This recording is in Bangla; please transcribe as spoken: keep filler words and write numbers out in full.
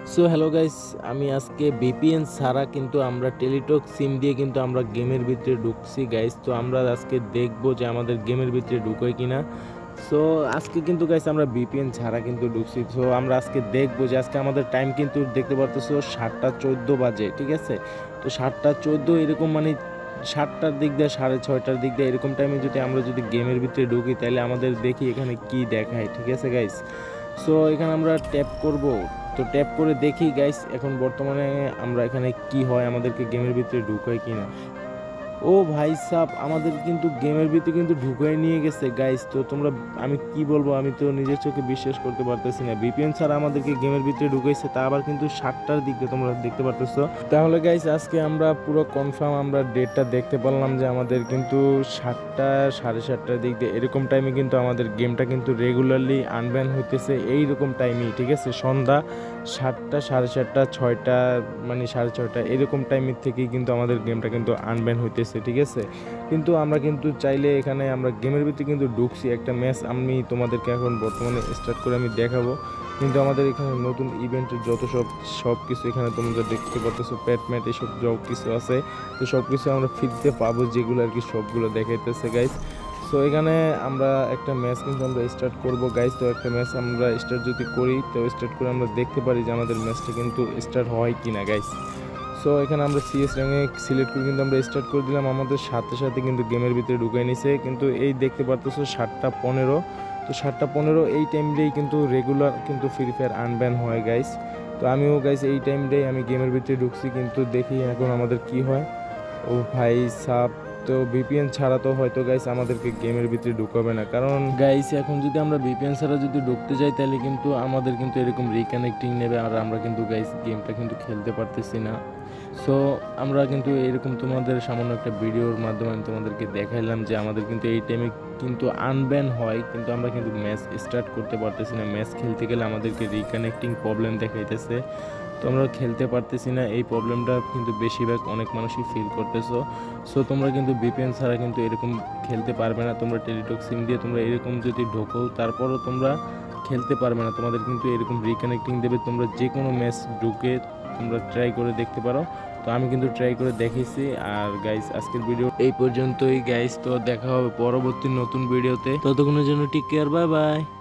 সো হ্যালো গাইস, আমি আজকে ভিপিএন ছাড়া কিন্তু আমরা টেলিটক সিম দিয়ে কিন্তু আমরা গেমের ভিতরে ঢুকছি গাইস। তো আমরা আজকে দেখবো যে আমাদের গেমের ভিতরে ঢুকোয় কিনা। সো আজকে কিন্তু গাইস আমরা ভিপিএন ছাড়া কিন্তু ঢুকছি। সো আমরা আজকে দেখবো যে আজকে আমাদের টাইম কিন্তু দেখতে পারতেছো সাতটা চোদ্দো বাজে, ঠিক আছে। তো সাতটা চোদ্দো এরকম মানে সাতটার দিক দিয়ে সাড়ে ছয়টার দিক দিয়ে এরকম টাইমে যদি আমরা যদি গেমের ভিতরে ঢুকি তাহলে আমাদের দেখি এখানে কি দেখায়, ঠিক আছে গাইস। সো এখানে আমরা ট্যাপ করব। তো ট্যাপ করে দেখি গাইস এখন বর্তমানে আমরা এখানে কি হয়, আমাদেরকে গেমের ভিতরে ঢুকায় কিনা। ও ভাই সাব, আমাদের কিন্তু গেমের ভিতরে কিন্তু ঢুকাই নিয়ে গেছে গাইস। তো তোমরা, আমি কি বলবো, আমি তো নিজের চোখে বিশ্বাস করতে পারতেছি না। ভিপিএন ছাড়া আমাদেরকে গেমের ভিতরে ঢুকাইছে, তা আবার কিন্তু সাতটার দিকে তোমরা দেখতে পারতেছো। তাহলে গাইস আজকে আমরা পুরো কনফার্ম আমরা ডেটটা দেখতে পারলাম যে আমাদের কিন্তু সাতটা সাড়ে সাতটার দিক দিয়ে এরকম টাইমে কিন্তু আমাদের গেমটা কিন্তু রেগুলারলি আনব্যান হইতেছে এইরকম টাইমেই, ঠিক আছে। সন্ধ্যা সাতটা সাড়ে সাতটা ছয়টা মানে সাড়ে ছয়টা এরকম টাইমের থেকেই কিন্তু আমাদের গেমটা কিন্তু আনব্যান হইতেছে, ঠিক আছে। কিন্তু আমরা কিন্তু চাইলে এখানে আমরা গেমের ভিতরে কিন্তু ঢুকছি। একটা ম্যাচ আমি তোমাদেরকে এখন বর্তমানে স্টার্ট করে আমি দেখাবো। কিন্তু আমাদের এখানে নতুন ইভেন্টের যত সব সব কিছু এখানে তোমরা দেখতে পারতেছো, প্যাট ম্যাট এসব সব কিছু আছে। তো সব কিছু আমরা ফ্রিতে পাবো, যেগুলো আর কি সবগুলো দেখাইতেছে গাইস। সো এখানে আমরা একটা ম্যাচ কিন্তু আমরা স্টার্ট করব গাইস। তো একটা ম্যাচ আমরা স্টার্ট যদি করি, তো স্টার্ট করে আমরা দেখতে পারি যে আমাদের ম্যাচটা কিন্তু স্টার্ট হয় কি না গাইস। সো এখানে আমরা সিএস র্যাঙ্কে সিলেক্ট করে কিন্তু আমরা স্টার্ট করে দিলাম। আমাদের সাথে সাথে কিন্তু গেমের ভিতরে ঢুকাই নিছে। কিন্তু এই দেখতে পারতেছো সাতটা পনেরো। তো সাতটা পনেরো এই টাইমটাই কিন্তু রেগুলার কিন্তু ফ্রি ফায়ার আনব্যান হয় গাইস। তো আমিও গাইস এই টাইমটাই আমি গেমের ভিতরে ঢুকছি, কিন্তু দেখি এখন আমাদের কি হয়। ও ভাই সাব, তো ভিপিএন ছাড়া তো হয়তো গাইস আমাদেরকে গেমের ভিতরে ঢুকাবে না, কারণ গাইস এখন যদি আমরা ভিপিএন ছাড়া যদি ঢুকতে যাই তাহলে কিন্তু আমাদের কিন্তু এরকম রিকানেক্টিং নেবে, আর আমরা কিন্তু গাইস গেমটা কিন্তু খেলতে পারতেছি না। সো আমরা কিন্তু এরকম তোমাদের সামান্য একটা ভিডিওর মাধ্যমে আমি তোমাদেরকে দেখাইলাম যে আমাদের কিন্তু এই টাইমে কিন্তু আনব্যান হয়, কিন্তু আমরা কিন্তু ম্যাচ স্টার্ট করতে পারতেছি না। ম্যাচ খেলতে গেলে আমাদেরকে রিকানেক্টিং প্রবলেম দেখাইতেছে, তো আমরা খেলতে পারতেছি না। এই প্রবলেমটা কিন্তু বেশিরভাগ অনেক মানুষই ফিল করতেছো। সো তোমরা কিন্তু ভিপিএন ছাড়া কিন্তু এরকম খেলতে পারবে না। তোমরা টেলিটক সিম দিয়ে তোমরা এরকম যদি ঢোকো তারপরও তোমরা খেলতে পারবে না, তোমাদের কিন্তু এরকম রিকানেক্টিং দেবে। তোমরা যে কোনো ম্যাচ ঢুকে তোমরা ট্রাই করে দেখতে পারো। তো আমি কিন্তু ট্রাই করে দেখেছি। আর গাইস আজকের ভিডিও এই পর্যন্তই গাইস। তো দেখা হবে পরবর্তী নতুন ভিডিওতে, ততক্ষণের জন্য টেক কেয়ার, বাই বাই।